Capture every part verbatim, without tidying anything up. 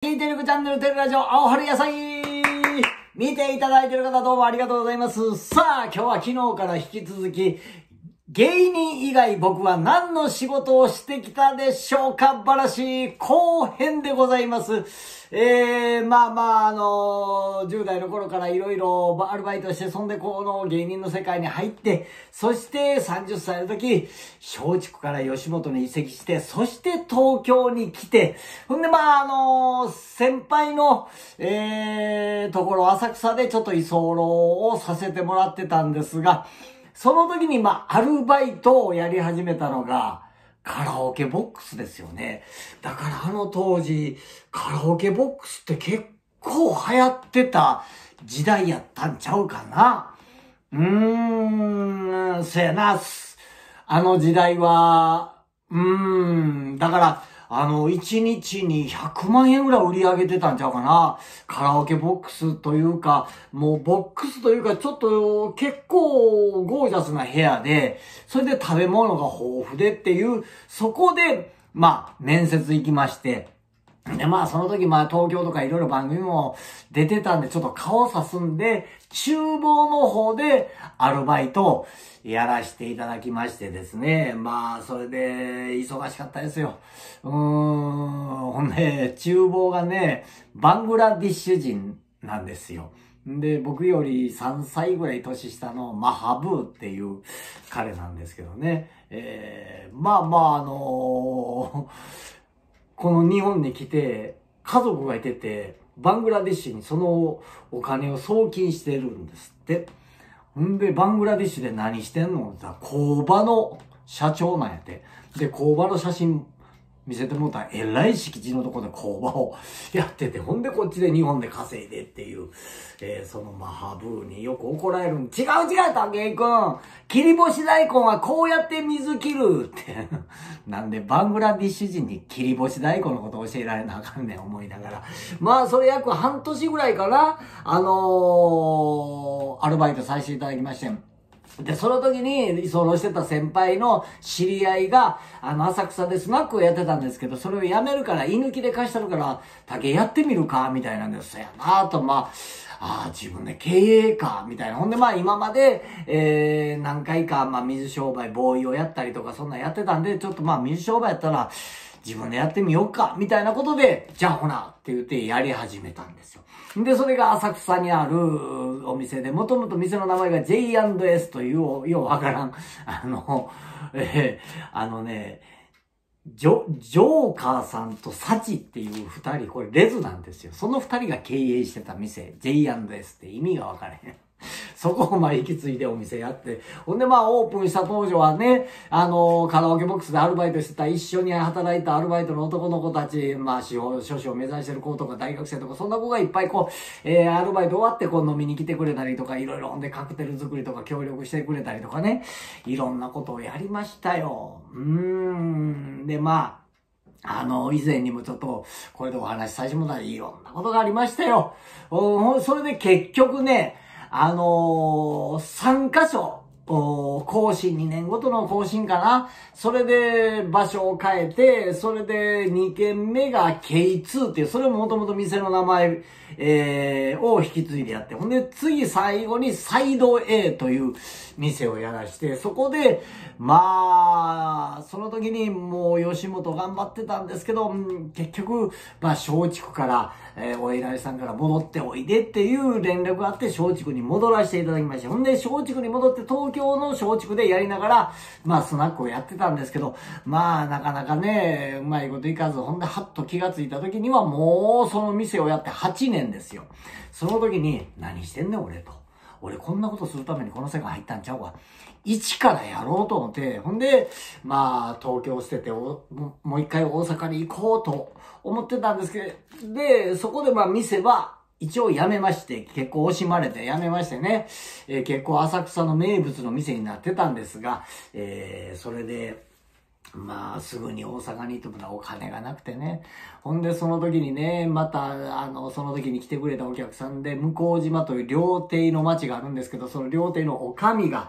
しいテレビチャンネルテレラジオ、青春野菜見ていただいている方どうもありがとうございます。さあ、今日は昨日から引き続き、芸人以外僕は何の仕事をしてきたでしょうか話後編でございます。えー、まあまあ、あのー、じゅう代の頃からいろいろアルバイトして、そんでこの芸人の世界に入って、そしてさんじゅっさいの時、松竹から吉本に移籍して、そして東京に来て、ほんでまあ、あのー、先輩の、えー、ところ浅草でちょっと居候をさせてもらってたんですが、その時にまあ、アルバイトをやり始めたのが、カラオケボックスですよね。だからあの当時、カラオケボックスって結構流行ってた時代やったんちゃうかな。うーん、そやな。あの時代は、うーん、だから、あの、一日にひゃくまんえんぐらい売り上げてたんちゃうかな。カラオケボックスというか、もうボックスというか、ちょっと結構ゴージャスな部屋で、それで食べ物が豊富でっていう、そこで、まあ、面接行きまして、で、まあ、その時、まあ、東京とかいろいろ番組も出てたんで、ちょっと顔さすんで、厨房の方でアルバイトやらせていただきましてですね。まあ、それで、忙しかったですよ。うーん、ほんで、厨房がね、バングラディッシュ人なんですよ。で、僕よりさんさいぐらい年下のマハブーっていう彼なんですけどね。えー、まあまあ、あのー、この日本に来て、家族がいてて、バングラディッシュにそのお金を送金してるんですって。ほんで、バングラディッシュで何してんのって言ったら、工場の社長なんやって。で、工場の写真見せてもらったら、えらい敷地のとこで工場をやってて、ほんでこっちで日本で稼いでっていう、えー、そのマハブーによく怒られるん。違う違う、竹井くん。切り干し大根はこうやって水切るって。なんでバングラディッシュ人に切り干し大根のこと教えられなあかんねん思いながら。まあ、それ約半年ぐらいかな、あのー、アルバイトさせていただきまして。で、その時に居候してた先輩の知り合いが、あの、浅草でスナックをやってたんですけど、それをやめるから、居抜きで貸したるから、竹やってみるかみたいなんです。そやなと、まあ、ああ、自分で経営かみたいな。ほんで、まあ、今まで、えー、何回か、まあ、水商売、ボーイをやったりとか、そんなんやってたんで、ちょっとまあ、水商売やったら、自分でやってみようかみたいなことで、じゃあほなって言ってやり始めたんですよ。で、それが浅草にあるお店で、もともと店の名前が ジェイアンドエス という、ようわからん、あの、えー、あのね、ジョ、ジョーカーさんとサチっていう二人、これレズなんですよ。その二人が経営してた店、ジェイアンドエス って意味がわからへん。そこをまあ引き継いでお店やって。ほんでまあオープンした当初はね、あのー、カラオケボックスでアルバイトしてた一緒に働いたアルバイトの男の子たち、まあ司法書士を目指してる子とか大学生とかそんな子がいっぱいこう、えー、アルバイト終わってこう飲みに来てくれたりとかいろいろほんでカクテル作りとか協力してくれたりとかね、いろんなことをやりましたよ。うーん。でまあ、あの、以前にもちょっと、これでお話しさせてもらったらいろんなことがありましたよ。それで結局ね、あのー、さんカ所、更新、にねんごとの更新かな。それで場所を変えて、それでにけんめが ケーツー っていう、それももともと店の名前、えー、を引き継いでやって、ほんで次最後にサイド A という店をやらして、そこで、まあ、その時にもう吉本頑張ってたんですけど、結局、まあ松竹から、えー、お偉いさんから戻っておいでっていう連絡があって松竹に戻らせていただきました。ほんで松竹に戻って東京の松竹でやりながら、まあスナックをやってたんですけど、まあなかなかね、うまいこといかず、ほんではっと気がついた時にはもうその店をやってはちねんですよ。その時に、何してんねん俺と。俺こんなことするためにこの世界入ったんちゃうわ。一からやろうと思って、ほんで、まあ、東京を捨ててお、もう一回大阪に行こうと思ってたんですけど、で、そこでまあ店は、一応辞めまして、結構惜しまれて辞めましてね、えー、結構浅草の名物の店になってたんですが、えー、それで、まあ、すぐに大阪に行ってもお金がなくてね。ほんで、その時にね、また、あの、その時に来てくれたお客さんで、向島という料亭の町があるんですけど、その料亭のおかみが、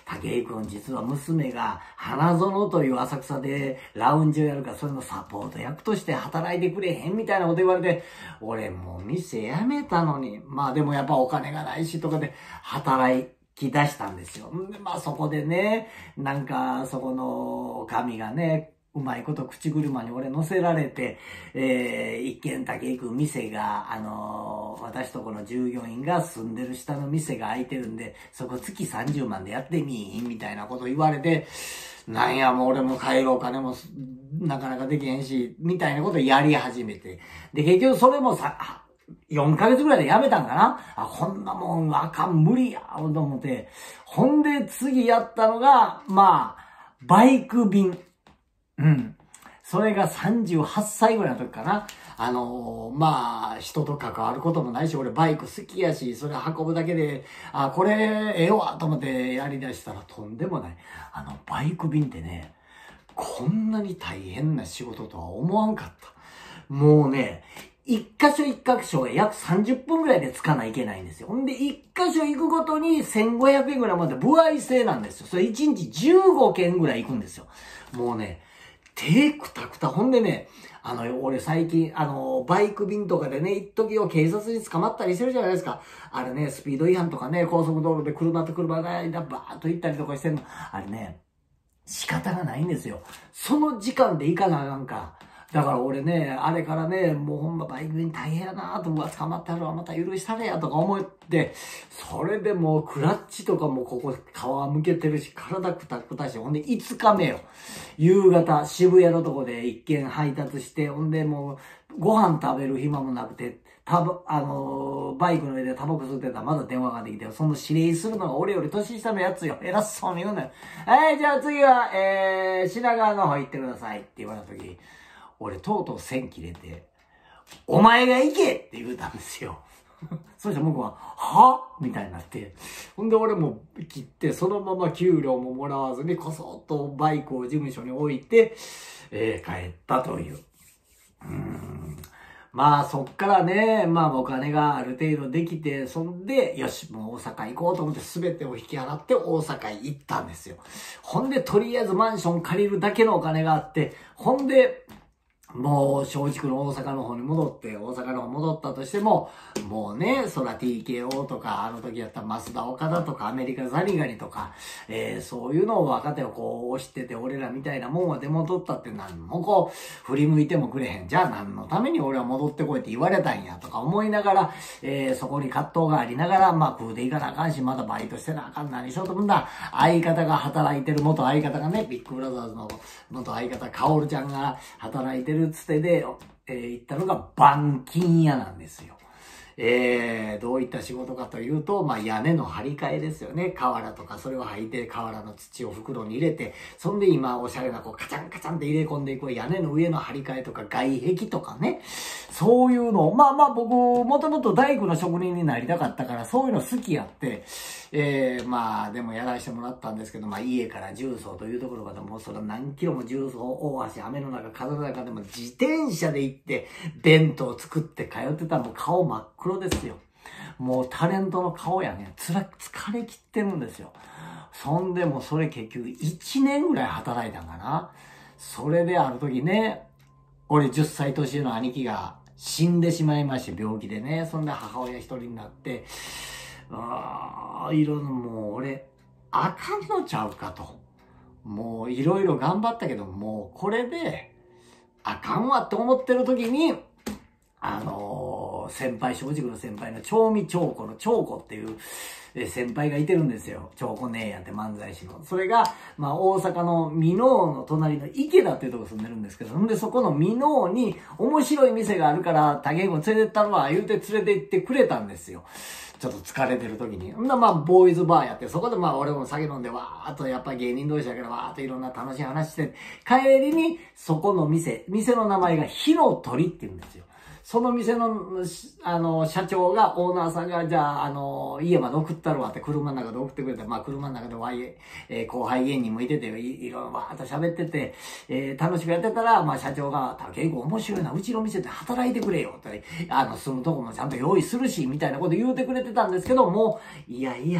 武井くん実は娘が花園という浅草でラウンジをやるからそれのサポート役として働いてくれへんみたいなこと言われて、俺もう店辞めたのに、まあでもやっぱお金がないしとかで働き出したんですよ。で、まあそこでね、なんかそこの神がね、うまいこと口車に俺乗せられて、えー、一軒だけ行く店が、あのー、私とこの従業員が住んでる下の店が空いてるんで、そこ月さんじゅうまんでやってみーみたいなこと言われて、なんやもう俺も帰るお金もなかなかできへんし、みたいなことやり始めて。で、結局それもさ、よんかげつぐらいで辞めたんかなあ、こんなもんあかん、無理や、と思って。ほんで次やったのが、まあ、バイク便。うん。それがさんじゅうはっさいぐらいの時かな。あのー、まあ、人と関わることもないし、俺バイク好きやし、それ運ぶだけで、あ、これええわ、と思ってやり出したらとんでもない。あの、バイク便ってね、こんなに大変な仕事とは思わんかった。もうね、一箇所一箇所が約さんじゅっぷんぐらいで着かないといけないんですよ。ほんで、一箇所行くごとにせんごひゃくえんぐらいまで歩合制なんですよ。それいちにちじゅうごけんぐらい行くんですよ。もうね、手くたくた。ほんでね、あの、俺最近、あの、バイク便とかでね、一時を警察に捕まったりしてるじゃないですか。あれね、スピード違反とかね、高速道路で車と車の間バーッと行ったりとかしてるの。あれね、仕方がないんですよ。その時間で行かなあかんか。だから俺ね、あれからね、もうほんまバイク便大変やなと、うわ、捕まったらまた許したれやとか思って、それでもうクラッチとかもここ皮むけてるし、体くたくたし、ほんでいつかめよ。夕方、渋谷のとこで一軒配達して、ほんでもうご飯食べる暇もなくて、たば、あのー、バイクの上でタバコ吸ってたらまだ電話ができて、その指令するのが俺より年下のやつよ。偉そうに言うのよ。はい、じゃあ次は、えー、品川の方行ってくださいって言われた時、俺とうとう線切れて、お前が行けって言うたんですよ。そしたら僕は、はみたいになって。ほんで俺も切って、そのまま給料ももらわずにこそっとバイクを事務所に置いて、えー、帰ったという。うーんまあそっからね、まあお金がある程度できて、そんで、よし、もう大阪行こうと思って全てを引き払って大阪へ行ったんですよ。ほんで、とりあえずマンション借りるだけのお金があって、ほんで、もう、松竹の大阪の方に戻って、大阪の方戻ったとしても、もうね、そら ティーケーオー とか、あの時やったら増田岡田とか、アメリカザリガニとか、えー、そういうのを若手をこう押してて、俺らみたいなもんは出戻ったって何もこう、振り向いてもくれへん。じゃあ何のために俺は戻ってこいって言われたんや、とか思いながら、えー、そこに葛藤がありながら、まあ食うでいかなあかんし、まだバイトしてなあかん、何しようと思うんだ。相方が働いてる、元相方がね、ビッグブラザーズの元相方、カオルちゃんが働いてるつてで、えー、行ったのが板金屋なんですよ。えー、どういった仕事かというと、まあ屋根の張り替えですよね。瓦とかそれを履いて瓦の土を袋に入れて、そんで今おしゃれなこうカチャンカチャンって入れ込んでいく屋根の上の張り替えとか外壁とかね。そういうのを、まあまあ僕もともと大工の職人になりたかったからそういうの好きやって、えー、まあでもやらせてもらったんですけど、まあ家から重曹というところまでもうそれ何キロも重曹大橋、雨の中風の中でも自転車で行って弁当作って通ってたらもう顔真っ黒ですよ。もうタレントの顔やね、つら、疲れ切ってるんですよ。そんでもそれ結局いちねんぐらい働いたんかな。それである時ね、俺じゅっさい年上の兄貴が死んでしまいまして、病気でね。そんで母親一人になって、ああ、いろいろもう俺、あかんのちゃうかと。もういろいろ頑張ったけど、もうこれで、あかんわって思ってる時に、あのー、先輩、正直の先輩の長見長子の長子っていう先輩がいてるんですよ。長子姉やんって漫才師の。それが、まあ大阪の箕面の隣の池田っていうところ住んでるんですけど、んでそこの箕面に面白い店があるから、竹井君連れてったのは言うて連れて行ってくれたんですよ。ちょっと疲れてる時に。んだまあ、ボーイズバーやって、そこでまあ、俺も酒飲んで、わーっと、やっぱり芸人同士だから、わーっといろんな楽しい話して、帰りに、そこの店、店の名前が火の鳥って言うんですよ。その店の、あの、社長が、オーナーさんが、じゃあ、あの、家まで送ったるわって、車の中で送ってくれて、まあ、車の中でワイ、えー、後輩芸人もいてて、い, いろいろわーっと喋ってて、えー、楽しくやってたら、まあ、社長が、竹井君面白いな、うちの店で働いてくれよって、あの、住むとこもちゃんと用意するし、みたいなこと言うてくれてたんですけども、いやいや、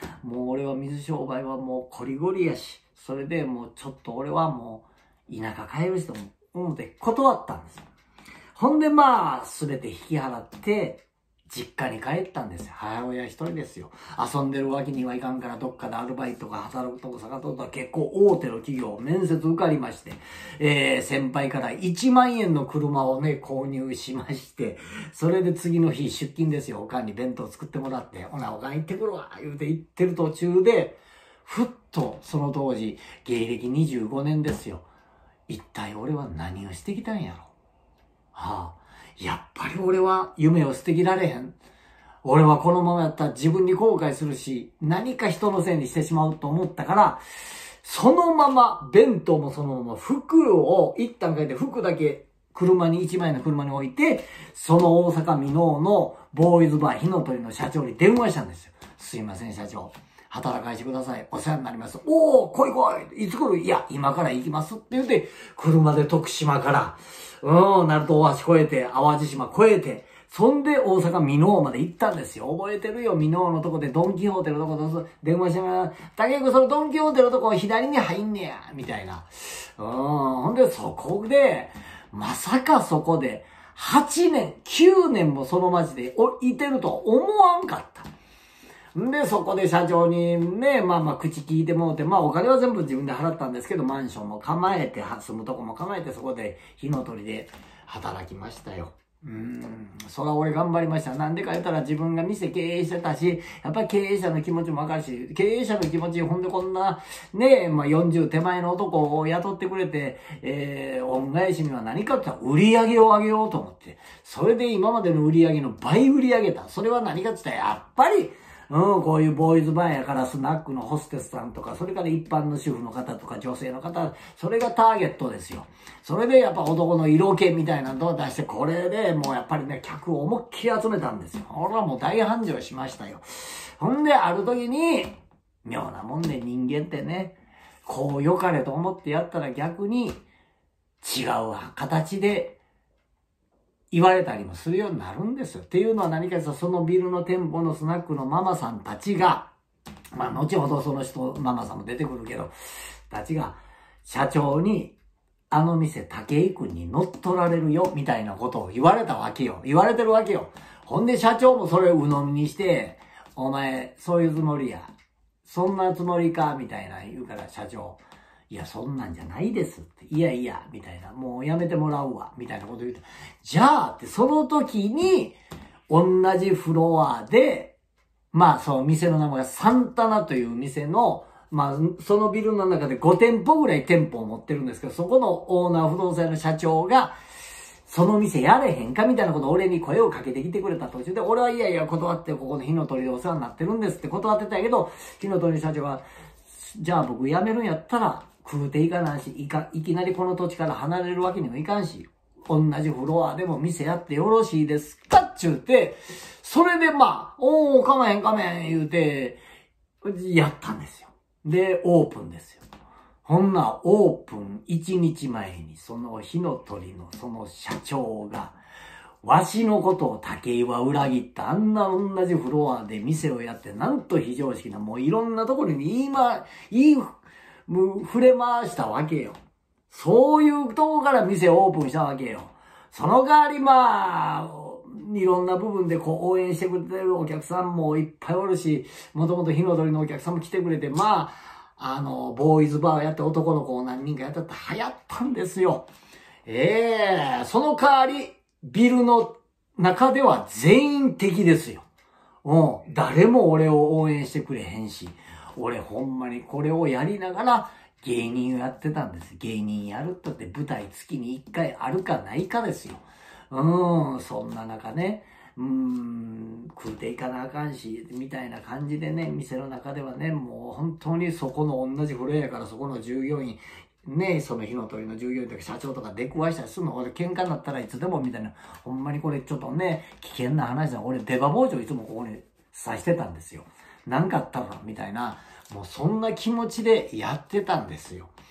もう俺は水商売はもうコリゴリやし、それでもうちょっと俺はもう田舎帰るしと思って断ったんですよ。ほんでまあ、すべて引き払って、実家に帰ったんですよ。母親一人ですよ。遊んでるわけにはいかんから、どっかでアルバイトが働くとこ探すとか、結構大手の企業、面接受かりまして、えー、先輩からいちまんえんの車をね、購入しまして、それで次の日出勤ですよ。おかんに弁当作ってもらって、ほな、おかん行ってくるわ、言うて行ってる途中で、ふっと、その当時、芸歴にじゅうごねんですよ。一体俺は何をしてきたんやろ。はあ、やっぱり俺は夢を捨てきられへん。俺はこのままやったら自分に後悔するし、何か人のせいにしてしまうと思ったから、そのまま、弁当もそのまま、服を一旦変えて、服だけ車に、一枚の車に置いて、その大阪箕面のボーイズバー火の鳥の社長に電話したんですよ。すいません、社長。働かしてください。お世話になります。おー、来い来い。いつ来る？いや、今から行きますって言って、車で徳島から、うん、鳴門大橋越えて、淡路島越えて、そんで大阪箕面まで行ったんですよ。覚えてるよ。箕面のとこでドンキホーテのとこと電話しながら、竹内そのドンキホーテのとこ左に入んねや、みたいな。うん、ほんでそこで、まさかそこで、はちねん、きゅうねんもその町でいてると思わんかった。で、そこで社長にね、まあまあ口聞いてもうて、まあお金は全部自分で払ったんですけど、マンションも構えて、住むとこも構えて、そこで火の鳥で働きましたよ。うーん、そら俺頑張りました。なんでか言ったら自分が店経営してたし、やっぱり経営者の気持ちもわかるし、経営者の気持ち、ほんでこんな、ねえ、まあよんじゅう手前の男を雇ってくれて、えー、恩返しには何かって言ったら売り上げを上げようと思って、それで今までの売り上げの倍売り上げた。それは何かって言ったら、やっぱり、うん、こういうボーイズバーやからスナックのホステスさんとか、それから一般の主婦の方とか女性の方、それがターゲットですよ。それでやっぱ男の色気みたいなのを出して、これでもうやっぱりね、客を思いっきり集めたんですよ。俺はもう大繁盛しましたよ。ほんで、ある時に、妙なもんで人間ってね、こう良かれと思ってやったら逆に違う形で、言われたりもするようになるんですよ。っていうのは何かというと、そのビルの店舗のスナックのママさんたちが、まあ後ほどその人、ママさんも出てくるけど、たちが、社長に、あの店武井君に乗っ取られるよ、みたいなことを言われたわけよ。言われてるわけよ。ほんで社長もそれを鵜呑みにして、お前、そういうつもりや。そんなつもりか、みたいな言うから社長。いや、そんなんじゃないですって。いやいや、みたいな。もうやめてもらうわ、みたいなこと言うて。じゃあって、その時に、同じフロアで、まあ、その店の名前がサンタナという店の、まあ、そのビルの中でご店舗ぐらい店舗を持ってるんですけど、そこのオーナー不動産の社長が、その店やれへんかみたいなことを俺に声をかけてきてくれた途中で、俺はいやいや断ってここの火の鳥でお世話になってるんですって断ってたんやけど、火の鳥社長が、じゃあ僕辞めるんやったら、食うていかなんし、いか、いきなりこの土地から離れるわけにもいかんし、同じフロアでも店やってよろしいですかっちゅうて、それでまあ、おー、かまへんかまへん言うて、やったんですよ。で、オープンですよ。ほんなオープンいちにちまえに、その火の鳥のその社長が、わしのことを武井は裏切った。あんな同じフロアで店をやって、なんと非常識な、もういろんなところに言いま、言い、触れ回したわけよ。そういうとこから店をオープンしたわけよ。その代わりまあ、いろんな部分でこう応援してくれてるお客さんもいっぱいおるし、もともと火の鳥のお客さんも来てくれて、まあ、あの、ボーイズバーやって男の子を何人かやったって流行ったんですよ。ええー、その代わり、ビルの中では全員敵ですよ。うん、誰も俺を応援してくれへんし、俺ほんまにこれをやりながら芸人をやってたんです。芸人やるったって舞台月に一回あるかないかですよ。うーん、そんな中ね、うーん、食うていかなあかんし、みたいな感じでね、店の中ではね、もう本当にそこの同じフロアやからそこの従業員、ね、その火の鳥の従業員とか社長とか出くわしたりするの、俺喧嘩になったらいつでもみたいな、ほんまにこれちょっとね、危険な話だ。俺出刃包丁いつもここに刺してたんですよ。なんかあったらみたいな、もうそんな気持ちでやってたんですよ。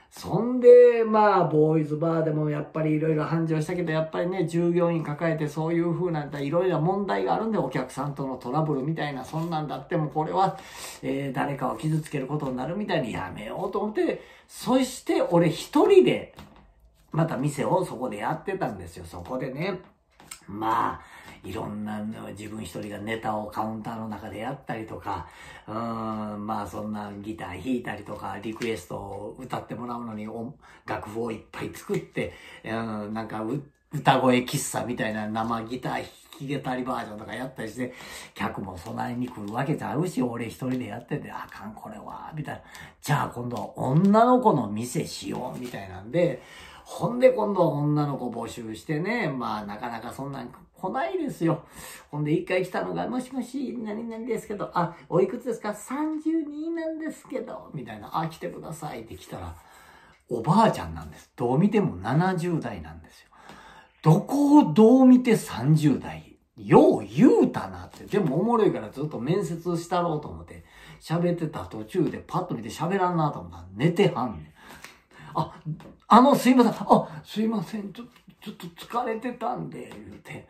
そんで、まあ、ボーイズバーでもやっぱりいろいろ繁盛したけど、やっぱりね、従業員抱えてそういう風ないろいろ問題があるんで、お客さんとのトラブルみたいな、そんなんだってもこれは、えー、誰かを傷つけることになるみたいにやめようと思って、そして俺一人で、また店をそこでやってたんですよ。そこでね、まあ、いろんな自分一人がネタをカウンターの中でやったりとか、うーん、まあそんなギター弾いたりとか、リクエストを歌ってもらうのに楽譜をいっぱい作って、うん、なんか歌声喫茶みたいな生ギター弾き語りバージョンとかやったりして、客も備えに来るわけちゃうし、俺一人でやってて、あかんこれは、みたいな。じゃあ今度は女の子の店しよう、みたいなんで、ほんで今度は女の子募集してね、まあなかなかそんなん来ないですよ。ほんで一回来たのが、もしもし、何々ですけど、あ、おいくつですか ?さんじゅうに なんですけど、みたいな、あ、来てくださいって来たら、おばあちゃんなんです。どう見てもななじゅう代なんですよ。どこをどう見てさんじゅう代よう言うたなって。でもおもろいからずっと面接したろうと思って、喋ってた途中でパッと見て喋らんなと思ったら寝てはんねん。あ、あの、すいません。あ、すいません。ちょ、ちょっと疲れてたんで、言うて。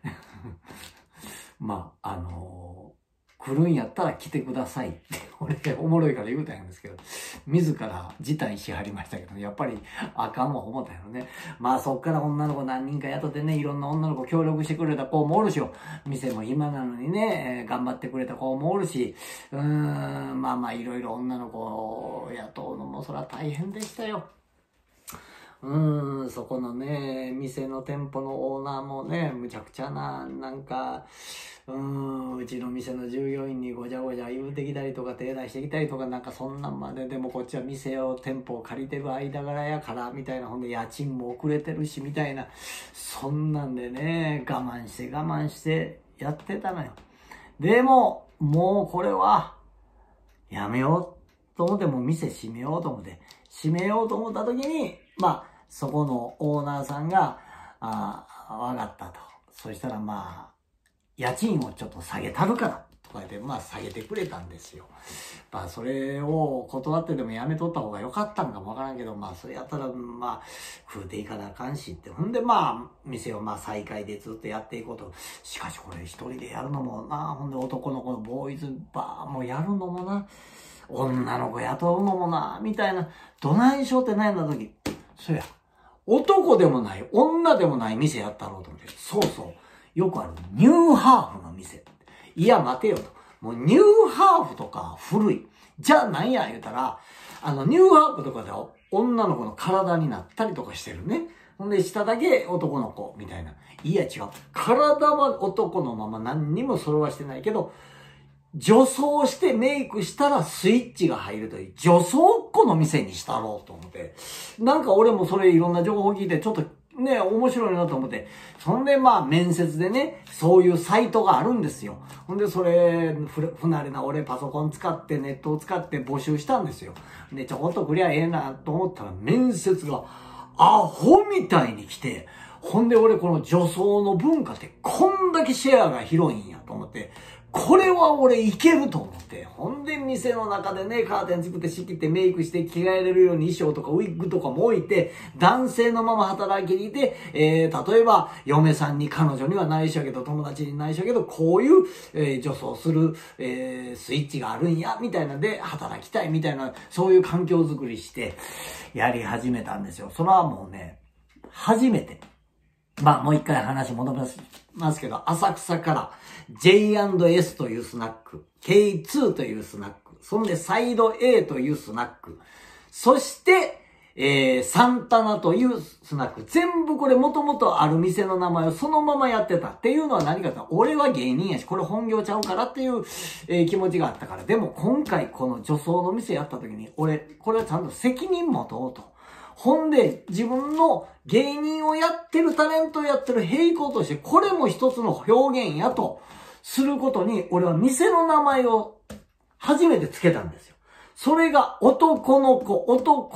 まあ、あのー、来るんやったら来てくださいって、俺、おもろいから言うたんですけど、自ら辞退しはりましたけど、やっぱりあかんわ思ったよね。まあ、そっから女の子何人か雇ってね、いろんな女の子協力してくれた子もおるしよ。店も暇なのにね、えー、頑張ってくれた子もおるし、うーん、まあまあ、いろいろ女の子を雇うのもそら大変でしたよ。うーん、そこのね、店の店舗のオーナーもね、むちゃくちゃな、なんか、うーん、うちの店の従業員にごちゃごちゃ言うてきたりとか、手出してきたりとか、なんかそんなんまで、でもこっちは店を、店舗を借りてる間柄やから、みたいな、ほんで家賃も遅れてるし、みたいな、そんなんでね、我慢して我慢してやってたのよ。でも、もうこれは、やめようと思って、もう店閉めようと思って、閉めようと思った時に、まあ、そこのオーナーさんが、ああ、わかったと。そしたらまあ、家賃をちょっと下げたるから、とか言って、まあ下げてくれたんですよ。まあそれを断ってでもやめとった方が良かったんかもわからんけど、まあそれやったら、まあ、食うていかなあかんしって。ほんでまあ、店をまあ再開でずっとやっていこうと。しかしこれ一人でやるのもな、ほんで男の子のボーイズバーもやるのもな、女の子雇うのもな、みたいな、どないしようって悩んだ時、そうや、男でもない、女でもない店やったろうと思って。そうそう。よくある、ニューハーフの店。いや、待てよと。もうニューハーフとか古い。じゃあ何や言うたら、あの、ニューハーフとかで女の子の体になったりとかしてるね。ほんで、下だけ男の子、みたいな。いや、違う。体は男のまま何にも揃わしてないけど、女装してメイクしたらスイッチが入るという、女装っ子の店にしたろうと思って。なんか俺もそれいろんな情報聞いて、ちょっとね、面白いなと思って。そんでまあ面接でね、そういうサイトがあるんですよ。ほんでそれ、不慣れな俺パソコン使ってネットを使って募集したんですよ。で、ちょこっとくりゃええなと思ったら面接がアホみたいに来て、ほんで俺この女装の文化ってこんだけシェアが広いんやと思って、これは俺いけると思って。ほんで店の中でね、カーテン作って仕切ってメイクして着替えれるように衣装とかウィッグとかも置いて、男性のまま働きにいて、えー、例えば嫁さんに彼女には内緒やけど、友達に内緒やけど、こういう、えー、女装する、えー、スイッチがあるんや、みたいなで働きたいみたいな、そういう環境づくりしてやり始めたんですよ。それはもうね、初めて。まあもう一回話戻りますけど、浅草から ジェイアンドエス というスナック、ケーツー というスナック、そんでサイド A というスナック、そして、えー、サンタナというスナック、全部これ元々ある店の名前をそのままやってたっていうのは何かと、俺は芸人やし、これ本業ちゃうからっていう、えー、気持ちがあったから、でも今回この女装の店やった時に、俺、これはちゃんと責任持とうと。ほんで、自分の芸人をやってるタレントをやってる並行として、これも一つの表現やとすることに、俺は店の名前を初めてつけたんですよ。それが男の子、男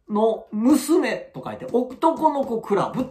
の娘と書いて、男の子クラブって、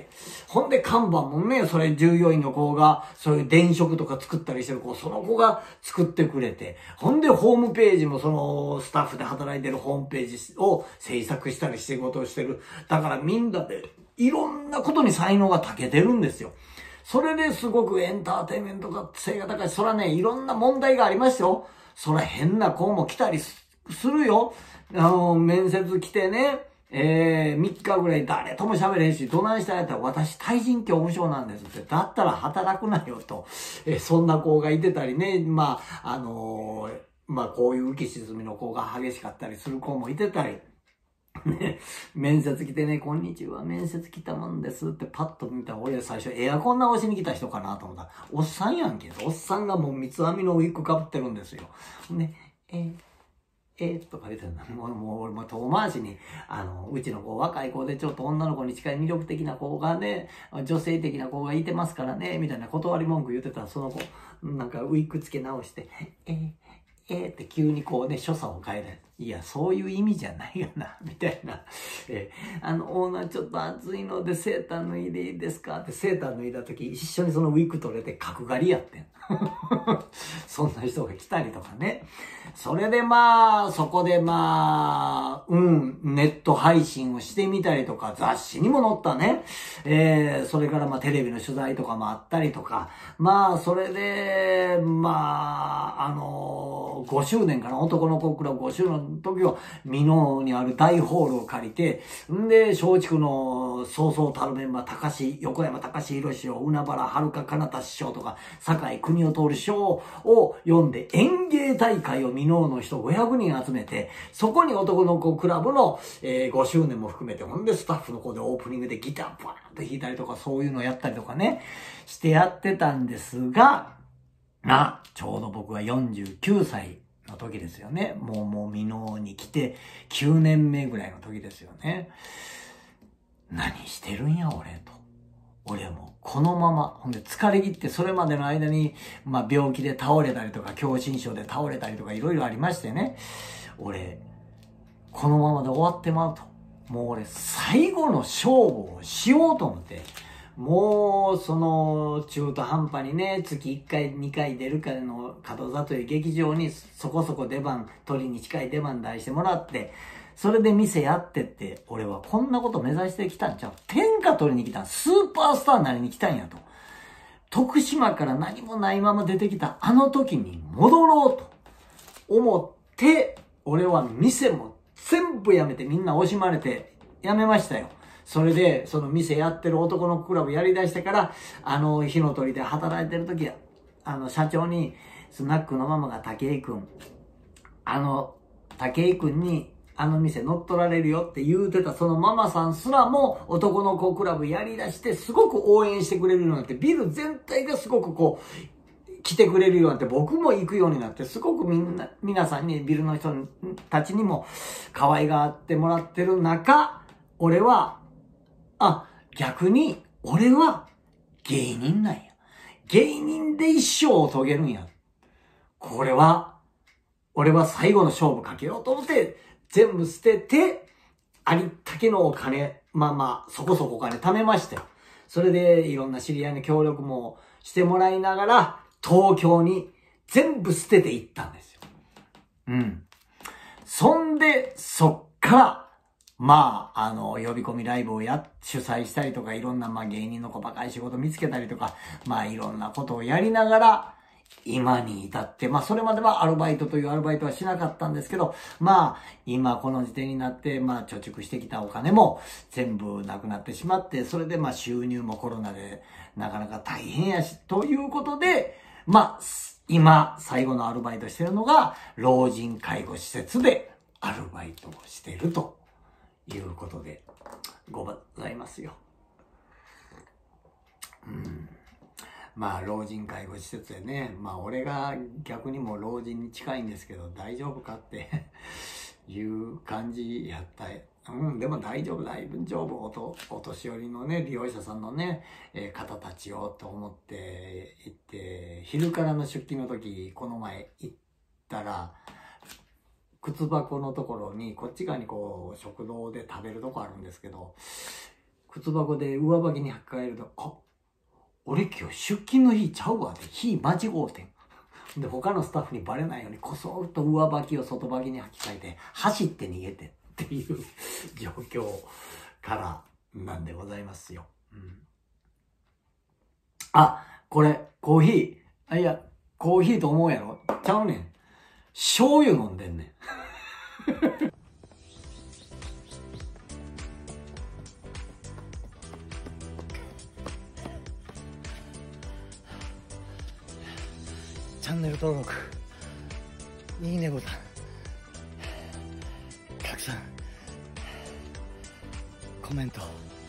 ほんで看板もね、それ従業員の子が、そういう電飾とか作ったりしてる子、その子が作ってくれて、ほんでホームページもそのスタッフで働いてるホームページを制作したり仕事をしてる。だからみんなで、いろんなことに才能が長けてるんですよ。それですごくエンターテインメントが性が高い。そらね、いろんな問題がありますよ。そら変な子も来たりするよ。あの、面接来てね、えー、みっかぐらい誰とも喋れへんし、どないしたんやったら私対人恐怖症なんですって。だったら働くなよと。えー、そんな子がいてたりね、まあ、あのー、まあこういう浮き沈みの子が激しかったりする子もいてたり。ね、面接来てね、こんにちは、面接来たもんですってパッと見たら、俺最初エアコン直しに来た人かなと思ったら、おっさんやんけ。おっさんがもう三つ編みのウィッグ被ってるんですよ。ね、えーえー、とか言ってたんだ。もう、もう俺も遠回しに、あの、うちの子、若い子でちょっと女の子に近い魅力的な子がね、女性的な子がいてますからね、みたいな断り文句言ってたら、その子、なんかウィッグつけ直して、えー、えー、って急にこうね、所作を変えない。いや、そういう意味じゃないよな、みたいな。えー、あの、オーナーちょっと暑いのでセーター脱いでいいですかって、セーター脱いだ時、一緒にそのウィッグ取れて角刈りやってん。そんな人が来たりとかね。それでまあ、そこでまあ、うん、ネット配信をしてみたりとか、雑誌にも載ったね。えー、それからまあテレビの取材とかもあったりとか、まあ、それで、まあ、あの、ごしゅうねんかな、男の子クラブごしゅうねんの時は、美濃にある大ホールを借りて、んで、松竹のそうそうたるメンバー、高志、横山高志宏師匠、海原遥かなた師匠とか、酒井国夫徹師匠を呼んで演芸大会を美濃の人ごひゃくにん集めて、そこに男の子クラブの、えー、ごしゅうねんも含めて、ほんでスタッフの子でオープニングでギターバーンと弾いたりとか、そういうのをやったりとかね、してやってたんですが、な、ちょうど僕はよんじゅうきゅうさいの時ですよね。もうもう美濃に来てきゅうねんめぐらいの時ですよね。何してるんや俺と。俺もうこのまま、ほんで疲れ切ってそれまでの間に、まあ病気で倒れたりとか、狭心症で倒れたりとかいろいろありましてね。俺、このままで終わってまうと。もう俺最後の勝負をしようと思って、もう、その、中途半端にね、月いっかい、にかい出るかの門座という劇場にそこそこ出番、取りに近い出番出してもらって、それで店やってって、俺はこんなこと目指してきたんちゃう。天下取りに来たん。スーパースターになりに来たんやと。徳島から何もないまま出てきたあの時に戻ろうと思って、俺は店も全部やめてみんな惜しまれてやめましたよ。それで、その店やってる男のクラブやり出してから、あの、火の鳥で働いてる時は、あの、社長に、スナックのママが武井くん、あの、武井くんに、あの店乗っ取られるよって言うてた、そのママさんすらも男の子クラブやり出して、すごく応援してくれるようになって、ビル全体がすごくこう、来てくれるようになって、僕も行くようになって、すごくみんな、皆さんに、ビルの人たちにも可愛がってもらってる中、俺は、あ、逆に、俺は芸人なんや。芸人で一生を遂げるんや。これは、俺は最後の勝負かけようと思って、全部捨てて、ありったけのお金、まあまあ、そこそこお金貯めましたよ。それで、いろんな知り合いの協力もしてもらいながら、東京に全部捨てていったんですよ。うん。そんで、そっから、まあ、あの、呼び込みライブをや、主催したりとか、いろんな、まあ、芸人の細かい仕事見つけたりとか、まあ、いろんなことをやりながら、今に至って、まあ、それまではアルバイトというアルバイトはしなかったんですけど、まあ、今この時点になって、まあ、貯蓄してきたお金も全部なくなってしまって、それでまあ、収入もコロナでなかなか大変やし、ということで、まあ、今、最後のアルバイトしてるのが、老人介護施設でアルバイトをしていると。いうことでございますよ。うん。まあ老人介護施設でね、まあ俺が逆にも老人に近いんですけど大丈夫かっていう感じやった。うん、でも大丈夫、大丈夫、おと、お年寄りのね、利用者さんのね、えー、方たちをと思って行って、昼からの出勤の時、この前行ったら、 靴箱のところに、こっち側にこう、食堂で食べるとこあるんですけど、靴箱で上履きに履き替えると、あ、俺今日出勤の日ちゃうわって、日間違うてん。で、他のスタッフにバレないように、こそっと上履きを外履きに履き替えて、走って逃げてっていう状況からなんでございますよ。うん、あ、これ、コーヒー。あ、いや、コーヒーと思うやろ？ちゃうねん。醤油飲んでんねん。チャンネル登録、いいねボタン、拡散、コメント。